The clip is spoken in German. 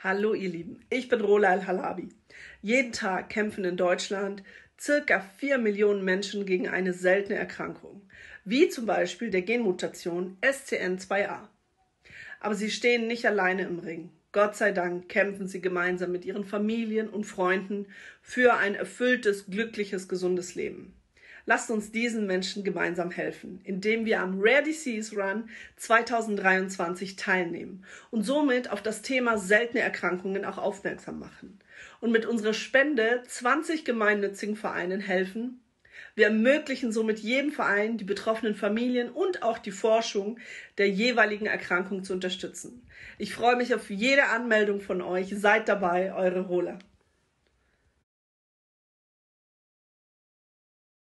Hallo ihr Lieben, ich bin Rola Al-Halabi. Jeden Tag kämpfen in Deutschland circa 4 Millionen Menschen gegen eine seltene Erkrankung, wie zum Beispiel der Genmutation SCN2A. Aber sie stehen nicht alleine im Ring. Gott sei Dank kämpfen sie gemeinsam mit ihren Familien und Freunden für ein erfülltes, glückliches, gesundes Leben. Lasst uns diesen Menschen gemeinsam helfen, indem wir am Rare Disease Run 2023 teilnehmen und somit auf das Thema seltene Erkrankungen auch aufmerksam machen und mit unserer Spende 20 gemeinnützigen Vereinen helfen. Wir ermöglichen somit jedem Verein, die betroffenen Familien und auch die Forschung der jeweiligen Erkrankung zu unterstützen. Ich freue mich auf jede Anmeldung von euch. Seid dabei, eure Rola.